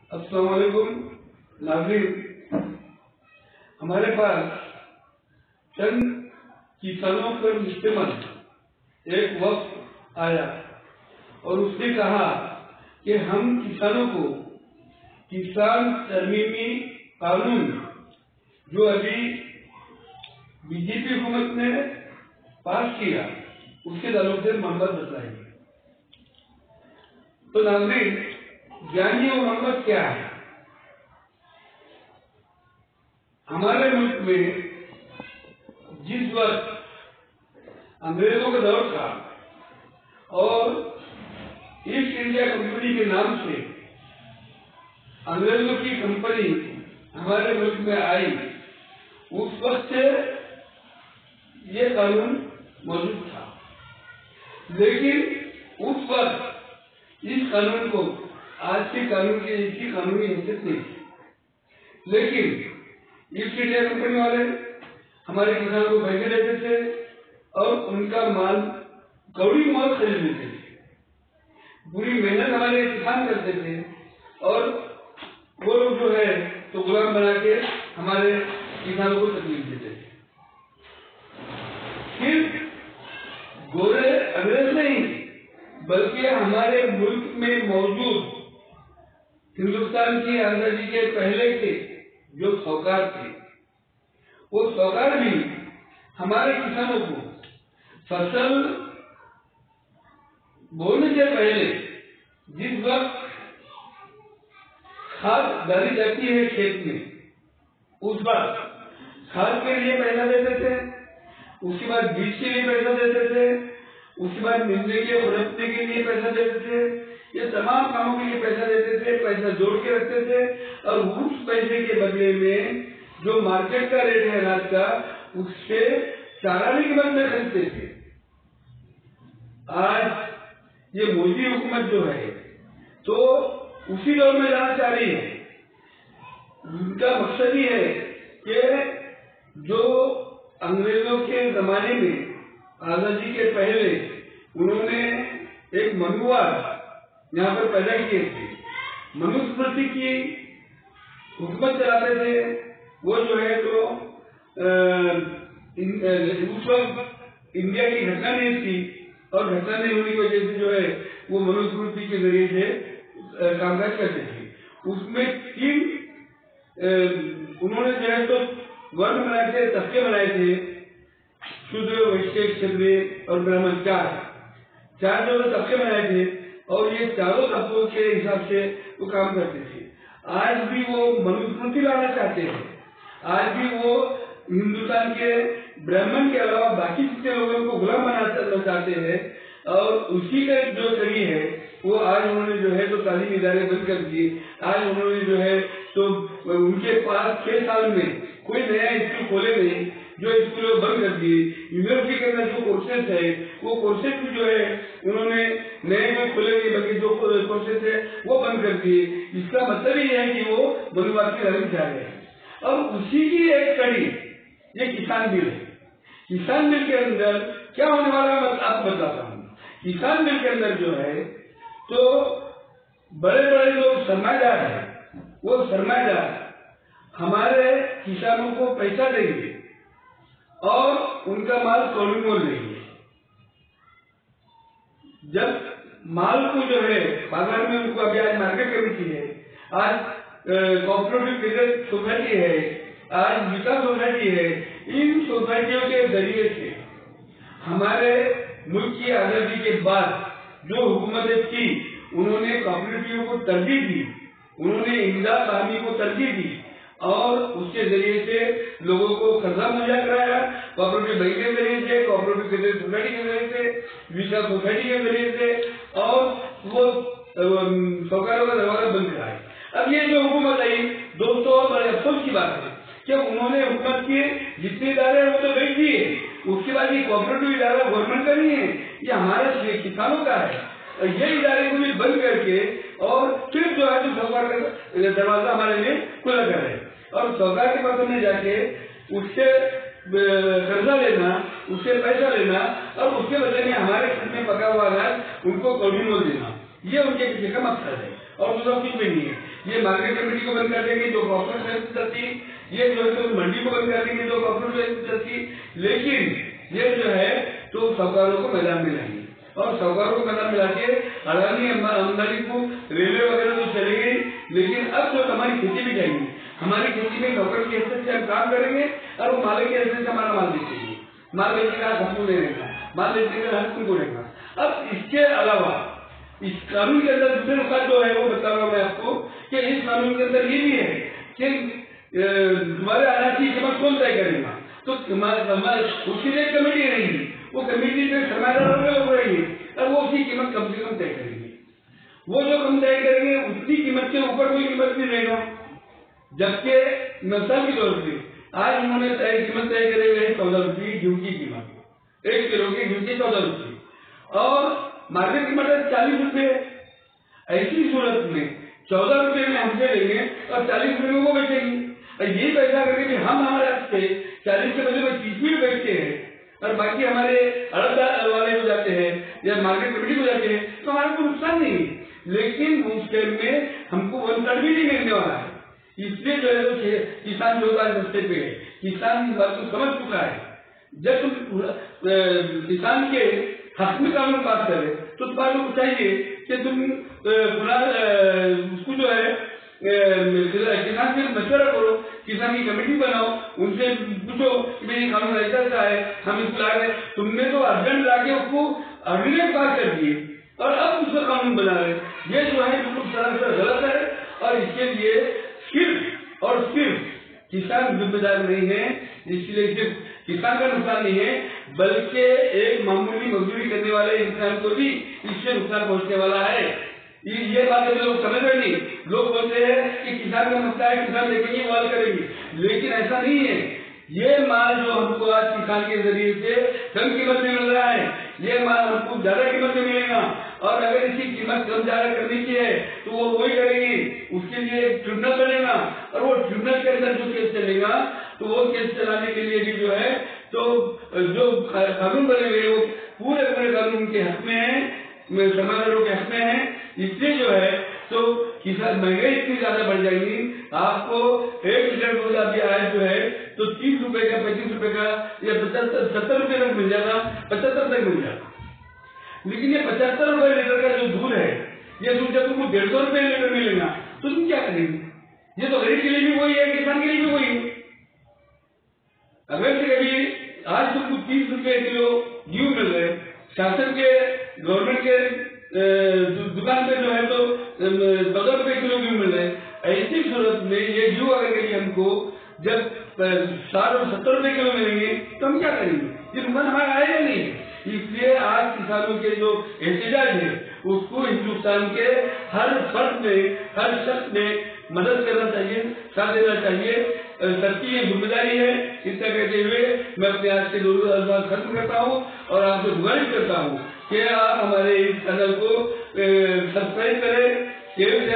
السلام علیکم ناظرین، ہمارے پاس چند کسانوں پر مشتمل ایک وفد آیا اور اس نے کہا کہ ہم کسانوں کو کسان ترمیمی قانون جو ابھی بی جے پی حکومت نے پاس کیا اس کے تعلق سے محبت بتلائیے۔ تو ناظرین، جانیے وہ محبت کیا ہے۔ ہمارے ملک میں جس وقت انگریزوں کا دور تھا اور ایسٹ انڈیا کمپنی کے نام سے انگریزوں کی کمپنی ہمارے ملک میں آئی، اس وقت سے یہ قانون موجود تھا، لیکن اس وقت اس قانون کو آج کے قانون کی اس کی قانونی حیثیت نہیں تھی، لیکن ایسٹ انڈیا کمپنی والے ہمارے کسانوں کو پیسے دیتے تھے اور ان کا مال کوڑی مال خرید لیتے تھے، پوری محنت ہمارے کسان کرتے تھے اور وہ لوگ جو ہے تو غلام بنا کے ہمارے کسانوں کو تکلیف دیتے تھے۔ پھر گورے انگریز نہیں بلکہ ہمارے ملک میں موجود ہندوستان کی آزادی کے پہلے کے جو سوکار تھے، وہ سوکار بھی ہمارے کسانوں کو فصل بونے سے پہلے جس وقت کھاد ڈالی جاتی ہے کھیت میں، اس وقت کھاد کے لیے پیسہ دیتے تھے، اس کے بعد بیج کے لیے پیسہ دیتے تھے، اس کے بعد ملنے کے برتنے کے لیے پیسہ دیتے تھے، یہ تمام کاموں کے لیے پیسہ دیتے تھے، پیسہ جوڑ کے رکھتے تھے اور اس پیسے کے بدلے میں جو مارکیٹ کا ریٹ ہے اناج کا، اس سے چارانی کی قیمت میں خریدتے تھے۔ آج یہ مودی حکومت جو ہے تو اسی دور میں جانا چاہ رہی ہے۔ ان کا مقصد یہ ہے کہ جو انگریزوں کے زمانے میں آزادی کے پہلے انہوں نے ایک منوواد یہاں پر پیدا کیے تھے، منوسمرتی کی حکومت چلاتے تھے، وہ جو ہے تو اس وقت انڈیا کی گھٹنا نہیں تھی اور گھٹنا نہیں ہونے کی وجہ سے جو ہے وہ منوسمرتی کے ذریعے سے کام کاج کرتے تھے۔ اس میں تین انہوں نے جو ہے تو ورن بنائے تھے، طبقے بنائے تھے، شودر، ویشیہ، کھتریہ اور برہمن، چار جو طبقے بنائے تھے اور یہ چاروں طبقوں کے حساب سے وہ کام کرتے تھے۔ آج بھی وہ منوسمرتی لانا چاہتے ہیں، آج بھی وہ ہندوستان کے برہمن کے علاوہ باقی جتنے لوگوں کو غلام بنانا چاہتے ہیں، اور اسی کا جو ذریعہ ہے وہ آج انہوں نے جو ہے تو تعلیمی ادارے بند کر دیے۔ آج انہوں نے جو ہے تو ان کے پاس 6 سال میں کوئی نیا اسکول کھولے نہیں، جو اسکول بند کر دیے۔ یونیورسٹی کے اندر جو کورسز ہے وہ کورسز بھی جو ہے انہوں نے نئے جو کھولے نہیں بلکہ جو کورسز ہے وہ بند کر دیے۔ اس کا مطلب یہ ہے کہ وہ بنواد کی لڑائی جا رہے ہیں۔ اور اسی کی ایک کڑی یہ کسان بل ہے۔ کسان بل کے اندر کیا ہونے والا ہے آپ بتاتا ہوں۔ کسان بل کے اندر جو ہے تو بڑے بڑے لوگ سرمایہ دار ہیں، وہ سرمایہ دار ہمارے کسانوں کو پیسہ دیں گے اور ان کا مال کوڑی مول لیں گے۔ جب مال کو جو ہے بازار میں ان کو ابھی آج مارکیٹ کمیٹی ہے، آج کوآپریٹو کریڈٹ سوسائٹی ہے، آج وکاس سوسائٹی ہے، ان سوسائٹیوں کے ذریعے سے ہمارے ملک کی آزادی کے بعد جو حکومتیں تھی انہوں نے کوآپریٹو کو ترجیح دی، انہوں نے امداد باہمی کو ترجیح دی اور اس کے ذریعے سے لوگوں کو قرضہ مہیا کرایا، کوآپریٹو بینک کے ذریعے سے، کوآپریٹو کریڈٹ سوسائٹی کے ذریعے سے، وکاس سوسائٹی کے ذریعے سے، اور وہ سوکاروں کا دروازہ بند کرائے۔ اب یہ جو حکومت آئی دوستوں، بڑے افسوس کی بات ہے کہ انہوں نے حکومت کے جتنے ادارے ہیں وہ تو بیچ دیے، اس کے بعد یہ کوآپریٹو ادارہ گورنمنٹ کا نہیں ہے، یہ ہمارے کسانوں کا ہے۔ یہ ادارے کو بھی بند کر کے اور پھر جو ہے تو سوکار کا دروازہ ہمارے لیے کھلا کر رہے اور سوکار کے پاس میں جا کے اس سے قرضہ لینا، اس سے پیسہ لینا اور اس کے بدلے میں ہمارے گھر میں پکا ہوا اناج ان کو کوڑی مول دینا، یہ ان کے پیچھے کا مقصد ہے اور دوسرا کچھ بھی نہیں ہے۔ یہ مارکیٹ کمیٹی کو بند کر دیں گے جو کوآپریٹو چلتی، یہ جو ہے منڈی کو بند کر دیں گے جو کوآپریٹو چلتی، لیکن یہ جو ہے تو ساہوکاروں کو میدان میں لائیں گے اور ساہوکاروں کو میدان میں لا کے اڈانی امدانی کو ریلوے وغیرہ تو چلے گی، لیکن اب جو ہماری کھیتی بھی جائے گی، ہماری کھیتی میں نوکر کی حیثیت سے ہم کام کریں گے اور وہ مالک کی حیثیت سے ہمارا مال بیچیں گے، مال بیچنے کا حق نہیں رہے گا، مال بیچنے کا حق تم کو رہے گا۔ اب اس کے علاوہ اس قانون کے اندر دوسرے نقصان جو ہے وہ بتا رہا ہوں میں آپ کو کہ اس قانون کے اندر یہ بھی ہے کہ تمہارے اناج کی قیمت کون طے کرے گا، تو اس کی ایک کمیٹی رہے گی، وہ کمیٹی میں سرمایہ داروں ہو رہی ہے اور وہ اسی قیمت کم سے کم طے کریں گے، وہ جو کم طے کریں گے اسی قیمت کے اوپر کوئی قیمت نہیں رہے گا، جبکہ مثال کے طور پہ آج انہوں نے قیمت طے کرے ہوئے 14 روپئے گیہوں کی قیمت، 1 کلو کے گیہوں کی 14 روپئے اور مارکیٹ قیمت ہے 40 روپئے۔ ایسی صورت میں 14 روپئے میں ہم سے لیں گے اور 40 روپئے میں وہ بیچیں گے، اور یہ پیسہ کر کے ہم ہمارے ہاتھ سے 40 کے بدلے میں 30 بھی بیچتے ہیں اور باقی ہمارے اڑتدار والے ہو جاتے ہیں یا مارکیٹ کمیٹی ہو جاتے ہیں تو ہمارا کوئی نقصان نہیں ہے، لیکن اس ٹائم میں ہم کو 1/3 بھی نہیں ملنے والا ہے۔ اس لیے جو ہے کسان جو ہوتا ہے رستے پہ ہے، کسان اس بات کو سمجھ چکا ہے، جب تم کسان کے حق میں قانون پاس کرے تو تمہارے کو چاہیے کہ تم اس کو جو ہے کسان سے مشورہ کرو، کسان کی کمیٹی بناؤ، ان سے پوچھو کہ میری قانون ایسا ہے، ہم اس کو لا رہے، تم نے تو ارجنٹ لا کے اس کو ارجنٹ پاس کر دیے اور اب اس کا قانون بنا رہے، یہ جو ہے بالکل سراسر غلط ہے اور اس کے لیے صرف اور صرف کسان ذمہ دار نہیں ہے، اس لیے صرف کسان کا نقصان نہیں ہے بلکہ ایک معمولی مزدوری کرنے والے انسان کو بھی اس سے نقصان پہنچنے والا ہے۔ یہ بات لوگ سمجھ رہے نہیں، لوگ بولتے ہیں کہ کسان کا مسئلہ ہے، کسان دیکھیں گے مال کریں گے، لیکن ایسا نہیں ہے۔ یہ مال جو ہم کو آج کسان کے ذریعے سے کم قیمت میں مل رہا ہے، یہ مال ہم کو زیادہ قیمت میں ملے گا اور اگر اس کی قیمت کم زیادہ کرنے کی ہے تو وہ وہی کرے گی، اس کے لیے ایک ٹریبونل بنے گا اور وہ ٹریبونل کے اندر جو کیس چلے گا تو وہ کیس چلانے کے لیے بھی جو ہے تو جو قانون بنے ہوئے وہ پورے قانون کے حق میں ہیں، سرمایہ کے حق میں ہیں، اس لیے جو ہے تو کسان مہنگائی اتنی زیادہ بڑھ جائے گی، آپ کو 1 لیٹر دودھ آپ آئے جو ہے تو 30 روپے کا 35 روپے کا یا 70 روپے تک مل جاتا، 75 تک مل جاتا، لیکن یہ 75 روپے لیٹر کا جو دودھ ہے یہ دودھ جب تم کو 150 روپے لیٹر ملے گا تو تم کیا کریں گے؟ یہ تو غریب کے لیے بھی وہی ہے، کسان کے لیے بھی وہی ہے۔ اگر سے کبھی آج تم کو 30 روپے کلو گیہوں مل رہے، شاسن کے گورنمنٹ کے دکان پہ جو ہے تو 14 روپے کلو گیہوں مل رہے، ایسی صورت میں یہ گیہوں اگر کہیں ہم کو جب 60 اور 70 روپے کلو ملیں گے تو ہم کیا کریں گے؟ یہ نقصان ہمارا آئے گا نہیں۔ اس لیے آج کسانوں کے جو احتجاج ہے اس کو ہندوستان کے ہر فرد میں، ہر شخص میں مدد کرنا چاہیے، ساتھ دینا چاہیے، سب کی یہ ذمہ داری ہے۔ اس طرح کہتے ہوئے میں اپنے آج کے دو الفاظ ختم کرتا ہوں اور آپ سے گزارش کرتا ہوں کہ آپ ہمارے اس چینل کو سبسکرائب کریں، شیئر کریں۔